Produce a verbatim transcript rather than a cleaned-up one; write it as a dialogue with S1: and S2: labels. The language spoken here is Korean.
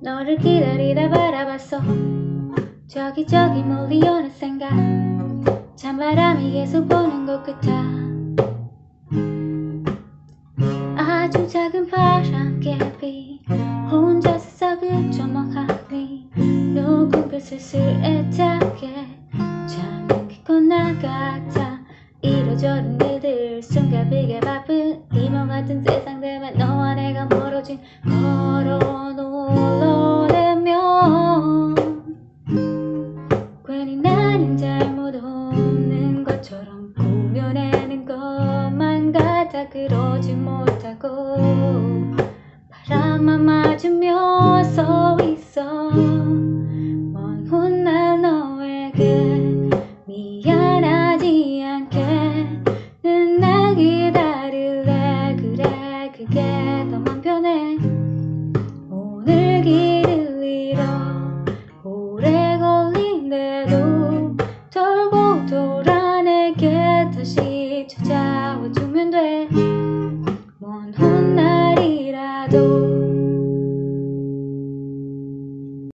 S1: 너를 기다리다 바라봤어. 저기 저기 멀리 오는 생각, 찬바람이 계속 보는 것 같아. 아주 작은 바람개비 혼자서 싹을 조망하니 녹은 슬슬 애타게 잠은 깊고 나같아. 이러저런 일들 숨가쁘게 바쁜 이모 같은 세상 때문에 너와 내가 멀어진 걸어 놀러내면 괜히 나는 잘못 없는 것처럼 꾸며내는 것만 같아. 그러지 못하고 바람만 맞으며 서 있어. 먼 훗날 너에게 미안하지 않게는 날 기다릴래. 그래 그게 더 맘 편해. 오늘 길을 잃어 오래 걸린대도 돌고 돌아 내게 다시 찾아와주면 돼. 먼 훗날이라도